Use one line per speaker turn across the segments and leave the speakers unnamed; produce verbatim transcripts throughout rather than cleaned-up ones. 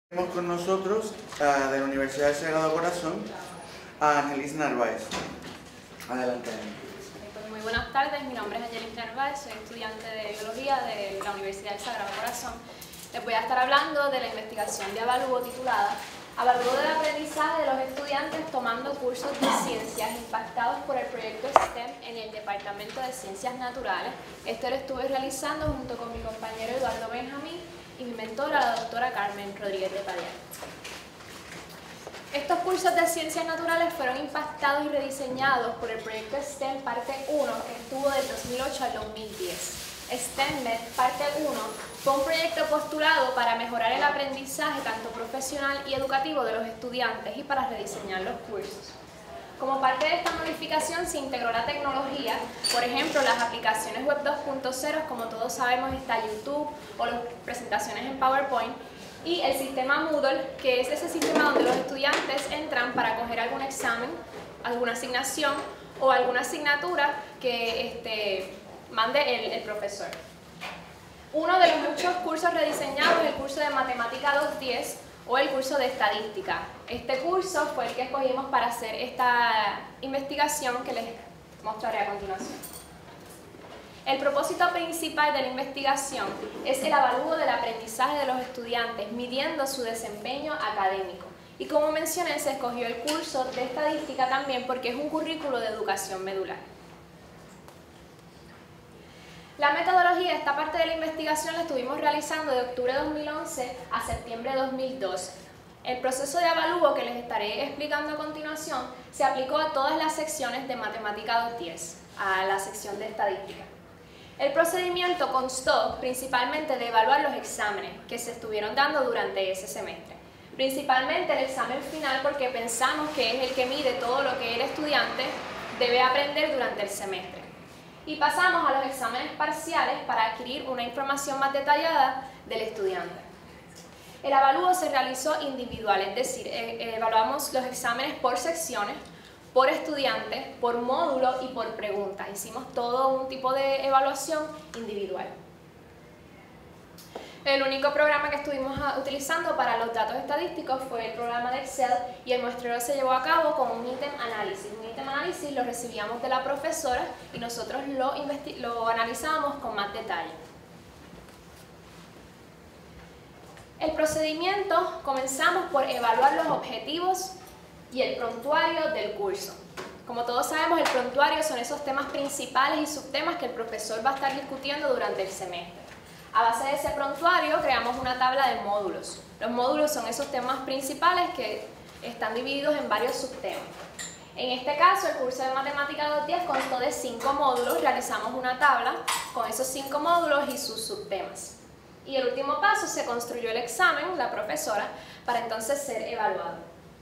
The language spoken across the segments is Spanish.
Tenemos con nosotros uh, de la Universidad del Sagrado Corazón a Angelis Narváez. Adelante.
Pues muy buenas tardes, mi nombre es Angelis Narváez, soy estudiante de Biología de la Universidad del Sagrado Corazón. Les voy a estar hablando de la investigación de Avalúo titulada Avalúo del aprendizaje de los estudiantes tomando cursos de ciencias impactados por el proyecto STEM en el Departamento de Ciencias Naturales. Este lo estuve realizando junto con mi compañero Eduardo Benjamín y mi mentora, la doctora Carmen Rodríguez de Padial. Estos cursos de Ciencias Naturales fueron impactados y rediseñados por el proyecto STEM Parte uno, que estuvo del dos mil ocho al dos mil diez. STEMmed Parte uno fue un proyecto postulado para mejorar el aprendizaje tanto profesional y educativo de los estudiantes y para rediseñar los cursos. Como parte de esta modificación se integró la tecnología, por ejemplo, las aplicaciones web dos punto cero, como todos sabemos está YouTube o las presentaciones en PowerPoint, y el sistema Moodle, que es ese sistema donde los estudiantes entran para coger algún examen, alguna asignación o alguna asignatura que este, mande el, el profesor. Uno de los muchos cursos rediseñados es el curso de Matemática dos diez o el curso de Estadística. Este curso fue el que escogimos para hacer esta investigación que les mostraré a continuación. El propósito principal de la investigación es el avalúo del aprendizaje de los estudiantes, midiendo su desempeño académico. Y como mencioné, se escogió el curso de Estadística también porque es un currículo de educación medular. La metodología, esta parte de la investigación la estuvimos realizando de octubre de dos mil once a septiembre de dos mil doce. El proceso de avalúo que les estaré explicando a continuación se aplicó a todas las secciones de Matemática dos diez, a la sección de Estadística. El procedimiento constó principalmente de evaluar los exámenes que se estuvieron dando durante ese semestre. Principalmente el examen final porque pensamos que es el que mide todo lo que el estudiante debe aprender durante el semestre. Y pasamos a los exámenes parciales para adquirir una información más detallada del estudiante. El avalúo se realizó individual, es decir, eh, evaluamos los exámenes por secciones, por estudiante, por módulo y por preguntas. Hicimos todo un tipo de evaluación individual. El único programa que estuvimos utilizando para los datos estadísticos fue el programa de Excel y el muestreo se llevó a cabo con un ítem análisis. Un ítem análisis lo recibíamos de la profesora y nosotros lo, lo analizábamos con más detalle. El procedimiento, comenzamos por evaluar los objetivos y el prontuario del curso. Como todos sabemos, el prontuario son esos temas principales y subtemas que el profesor va a estar discutiendo durante el semestre. A base de ese prontuario creamos una tabla de módulos. Los módulos son esos temas principales que están divididos en varios subtemas. En este caso, el curso de Matemática dos diez constó de cinco módulos. Realizamos una tabla con esos cinco módulos y sus subtemas. Y el último paso, se construyó el examen, la profesora, para entonces ser evaluado.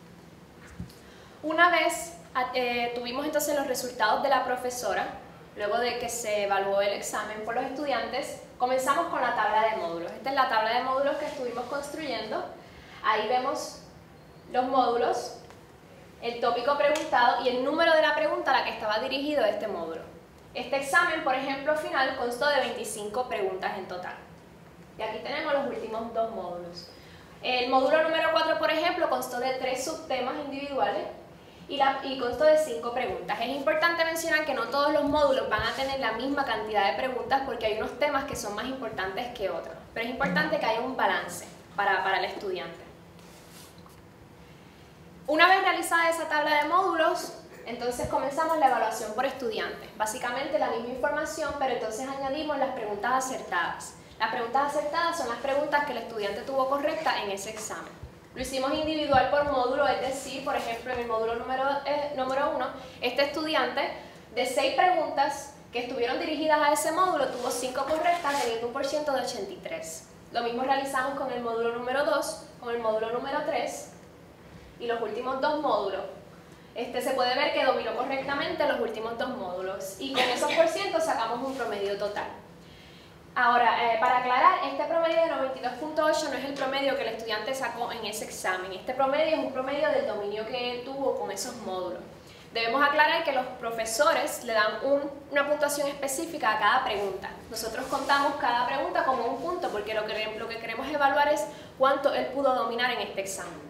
Una vez eh, tuvimos entonces los resultados de la profesora, luego de que se evaluó el examen por los estudiantes, comenzamos con la tabla de módulos. Esta es la tabla de módulos que estuvimos construyendo. Ahí vemos los módulos, el tópico preguntado y el número de la pregunta a la que estaba dirigido este módulo. Este examen, por ejemplo, final constó de veinticinco preguntas en total. Y aquí tenemos los últimos dos módulos. El módulo número cuatro, por ejemplo, constó de tres subtemas individuales y, la, y constó de cinco preguntas. Es importante mencionar que no todos los módulos van a tener la misma cantidad de preguntas porque hay unos temas que son más importantes que otros. Pero es importante que haya un balance para, para el estudiante. Una vez realizada esa tabla de módulos, entonces comenzamos la evaluación por estudiante. Básicamente la misma información, pero entonces añadimos las preguntas acertadas. Las preguntas acertadas son las preguntas que el estudiante tuvo correcta en ese examen. Lo hicimos individual por módulo, es decir, por ejemplo, en el módulo número, eh, número uno, este estudiante de seis preguntas que estuvieron dirigidas a ese módulo tuvo cinco correctas, teniendo un por ciento de ochenta y tres. Lo mismo realizamos con el módulo número dos, con el módulo número tres y los últimos dos módulos. Este, se puede ver que dominó correctamente los últimos dos módulos y con esos por cientos sacamos un promedio total. Ahora, eh, para aclarar, este promedio de noventa y dos punto ocho no es el promedio que el estudiante sacó en ese examen. Este promedio es un promedio del dominio que él tuvo con esos módulos. Debemos aclarar que los profesores le dan un, una puntuación específica a cada pregunta. Nosotros contamos cada pregunta como un punto porque lo que, lo que queremos evaluar es cuánto él pudo dominar en este examen.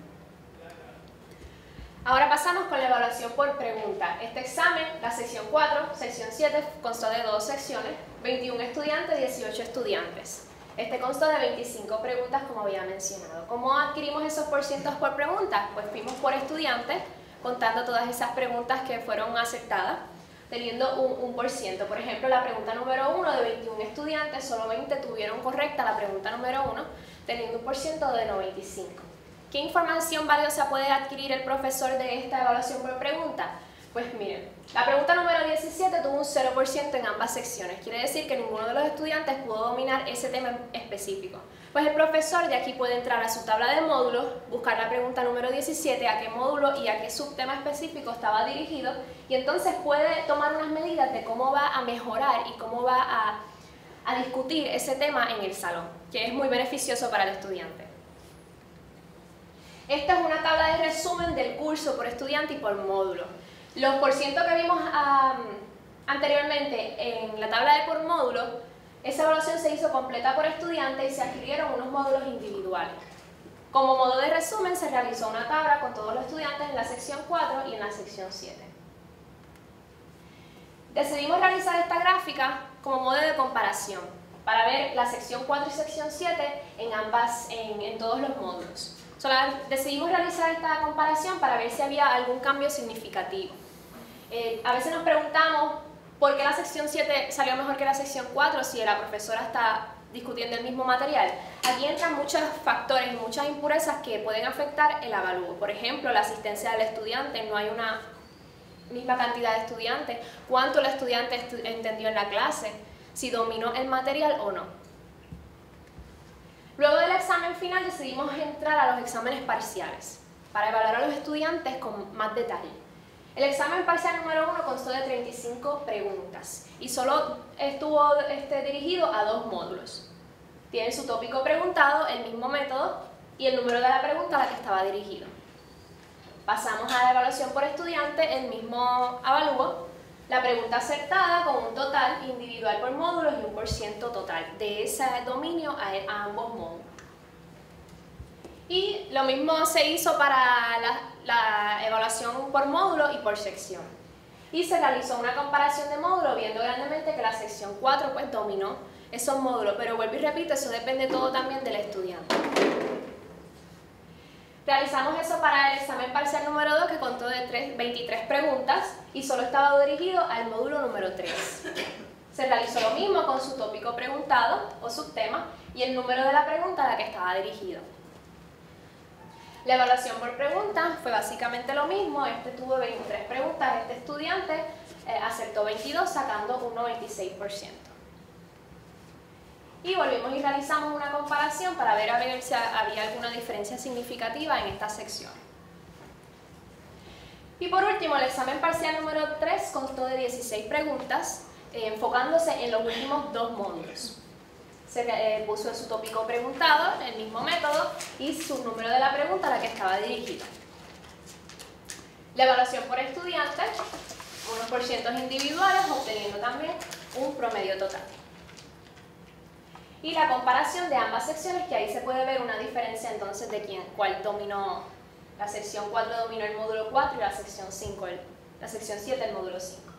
Ahora pasamos con la evaluación por pregunta. Este examen, la sección cuatro, sección siete, constó de dos secciones, veintiún estudiantes, dieciocho estudiantes. Este constó de veinticinco preguntas, como había mencionado. ¿Cómo adquirimos esos porcientos por pregunta? Pues fuimos por estudiantes, contando todas esas preguntas que fueron aceptadas, teniendo un, un por ciento. Por ejemplo, la pregunta número uno de veintiún estudiantes, solo veinte tuvieron correcta la pregunta número uno, teniendo un por ciento de noventa y cinco. ¿Qué información valiosa puede adquirir el profesor de esta evaluación por pregunta? Pues miren, la pregunta número diecisiete tuvo un cero por ciento en ambas secciones. Quiere decir que ninguno de los estudiantes pudo dominar ese tema específico. Pues el profesor de aquí puede entrar a su tabla de módulos, buscar la pregunta número diecisiete, a qué módulo y a qué subtema específico estaba dirigido, y entonces puede tomar unas medidas de cómo va a mejorar y cómo va a, a discutir ese tema en el salón, que es muy beneficioso para el estudiante. Esta es una tabla de resumen del curso por estudiante y por módulo. Los porcientos que vimos um, anteriormente en la tabla de por módulo, esa evaluación se hizo completa por estudiante y se adquirieron unos módulos individuales. Como modo de resumen se realizó una tabla con todos los estudiantes en la sección cuatro y en la sección siete. Decidimos realizar esta gráfica como modo de comparación para ver la sección cuatro y sección siete en, ambas, en, en todos los módulos. So, la, decidimos realizar esta comparación para ver si había algún cambio significativo. Eh, a veces nos preguntamos por qué la sección siete salió mejor que la sección cuatro si la profesora está discutiendo el mismo material. Aquí entran muchos factores y muchas impurezas que pueden afectar el avalúo. Por ejemplo, la asistencia del estudiante, no hay una misma cantidad de estudiantes, cuánto el estudiante estu- entendió en la clase, si dominó el material o no. Luego del examen final decidimos entrar a los exámenes parciales para evaluar a los estudiantes con más detalle. El examen parcial número uno constó de treinta y cinco preguntas y solo estuvo este, dirigido a dos módulos. Tiene su tópico preguntado, el mismo método y el número de la pregunta a la que estaba dirigido. Pasamos a la evaluación por estudiante, el mismo avalúo, la pregunta acertada con un total individual por módulos y un por ciento total de ese dominio a, a ambos módulos. Y lo mismo se hizo para la, la evaluación por módulo y por sección. Y se realizó una comparación de módulos viendo grandemente que la sección cuatro pues dominó esos módulos, pero vuelvo y repito, eso depende todo también del estudiante. Realizamos eso para el examen parcial número dos, que contó de veintitrés preguntas y solo estaba dirigido al módulo número tres. Se realizó lo mismo con su tópico preguntado o subtema y el número de la pregunta a la que estaba dirigido. La evaluación por pregunta fue básicamente lo mismo. Este tuvo veintitrés preguntas, este estudiante eh, acertó veintidós, sacando un noventa y seis por ciento. Y volvimos y realizamos una comparación para ver a ver si había alguna diferencia significativa en esta sección. Y por último, el examen parcial número tres constó de dieciséis preguntas, eh, enfocándose en los últimos dos módulos. Se eh, puso en su tópico preguntado, el mismo método, y su número de la pregunta a la que estaba dirigida. La evaluación por estudiante, unos porcientos individuales, obteniendo también un promedio total. Y la comparación de ambas secciones, que ahí se puede ver una diferencia entonces de quién, cuál dominó, la sección cuatro dominó el módulo cuatro y la sección cinco, el, la sección siete el módulo cinco.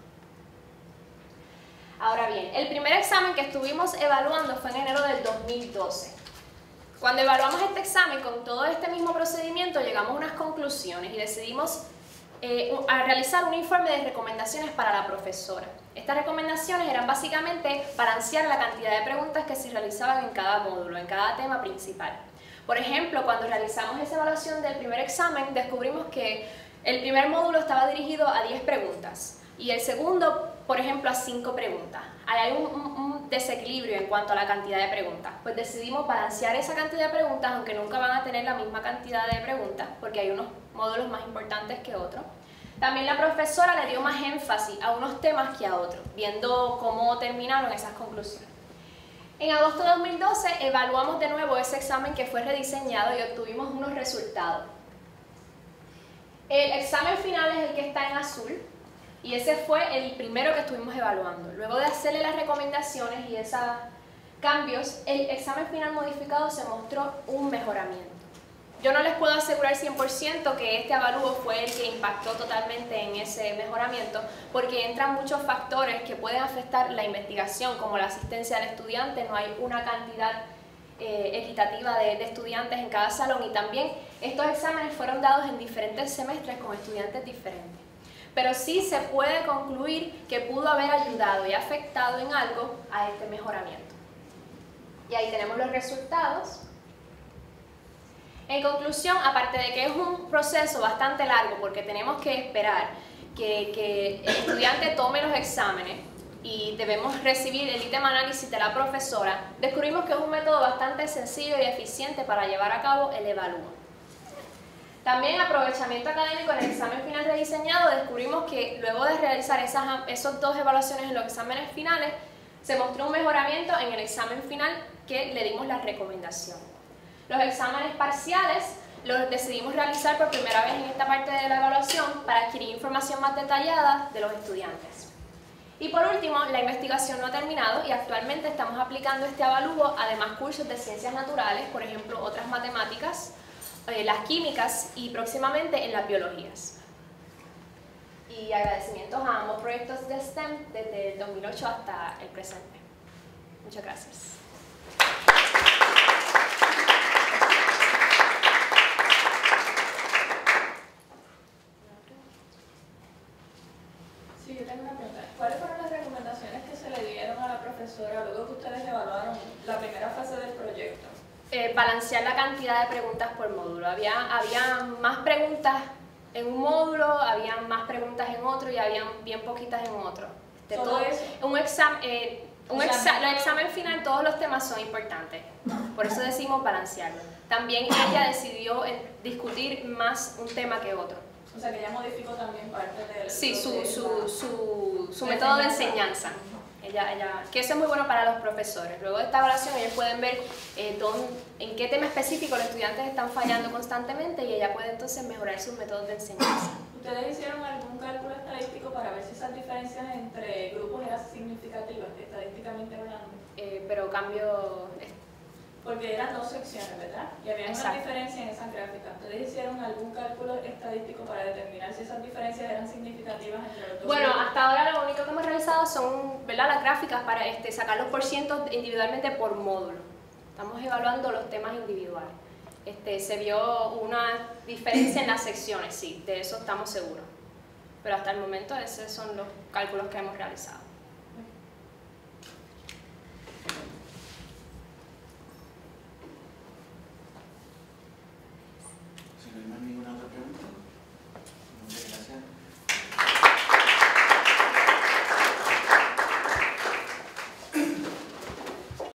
Ahora bien, el primer examen que estuvimos evaluando fue en enero del dos mil doce. Cuando evaluamos este examen con todo este mismo procedimiento, llegamos a unas conclusiones y decidimos eh, a realizar un informe de recomendaciones para la profesora. Estas recomendaciones eran básicamente balancear la cantidad de preguntas que se realizaban en cada módulo, en cada tema principal. Por ejemplo, cuando realizamos esa evaluación del primer examen, descubrimos que el primer módulo estaba dirigido a diez preguntas y el segundo, por ejemplo, a cinco preguntas. Hay un, un, un desequilibrio en cuanto a la cantidad de preguntas. Pues decidimos balancear esa cantidad de preguntas, aunque nunca van a tener la misma cantidad de preguntas, porque hay unos módulos más importantes que otros. También la profesora le dio más énfasis a unos temas que a otros, viendo cómo terminaron esas conclusiones. En agosto de dos mil doce evaluamos de nuevo ese examen que fue rediseñado y obtuvimos unos resultados. El examen final es el que está en azul y ese fue el primero que estuvimos evaluando. Luego de hacerle las recomendaciones y esos cambios, el examen final modificado se mostró un mejoramiento. Yo no les puedo asegurar cien por ciento que este avalúo fue el que impactó totalmente en ese mejoramiento, porque entran muchos factores que pueden afectar la investigación, como la asistencia del estudiante, no hay una cantidad eh, equitativa de, de estudiantes en cada salón, y también estos exámenes fueron dados en diferentes semestres con estudiantes diferentes. Pero sí se puede concluir que pudo haber ayudado y afectado en algo a este mejoramiento. Y ahí tenemos los resultados. En conclusión, aparte de que es un proceso bastante largo porque tenemos que esperar que, que el estudiante tome los exámenes y debemos recibir el ítem análisis de la profesora, descubrimos que es un método bastante sencillo y eficiente para llevar a cabo el evalúo. También aprovechamiento académico en el examen final rediseñado, descubrimos que luego de realizar esas esos dos evaluaciones en los exámenes finales, se mostró un mejoramiento en el examen final que le dimos la recomendación. Los exámenes parciales los decidimos realizar por primera vez en esta parte de la evaluación para adquirir información más detallada de los estudiantes. Y por último, la investigación no ha terminado y actualmente estamos aplicando este avalúo a demás cursos de ciencias naturales, por ejemplo, otras matemáticas, eh, las químicas y próximamente en las biologías. Y agradecimientos a ambos proyectos de STEM desde el dos mil ocho hasta el presente. Muchas gracias.
Sí, yo tengo una pregunta. ¿Cuáles fueron las recomendaciones que se le dieron a la profesora luego que ustedes evaluaron la primera fase del proyecto?
Eh, balancear la cantidad de preguntas por módulo. Había, había más preguntas en un módulo, había más preguntas en otro y había bien poquitas en otro. De
¿Solo
todo,
eso?
Un examen, eh, un exa el examen final, todos los temas son importantes. Por eso decimos balancearlo. También ella decidió eh, discutir más un tema que otro.
O sea, que ella modificó también parte del...
Sí, su,
de
su,
la-
su, su
de
método de
enseñanza.
enseñanza. Ella, ella, que eso es muy bueno para los profesores. Luego de esta evaluación ellos pueden ver eh, dónde, en qué tema específico los estudiantes están fallando constantemente y ella puede entonces mejorar sus métodos de enseñanza.
¿Ustedes hicieron algún cálculo estadístico para ver si esas diferencias entre grupos eran significativas, estadísticamente hablando?
Eh, pero cambio...
Porque eran dos secciones, ¿verdad? Y había una
Exacto.
diferencia en esas gráficas. ¿Ustedes hicieron algún cálculo estadístico para determinar si esas diferencias eran significativas entre los dos
Bueno,
grupos?
hasta ahora lo único que hemos realizado son, ¿verdad?, las gráficas para este, sacar los porcientos individualmente por módulo. Estamos evaluando los temas individuales. Este, se vio una diferencia en las secciones, sí, de eso estamos seguros. Pero hasta el momento esos son los cálculos que hemos realizado.
Si no hay más ninguna otra pregunta, muchas gracias.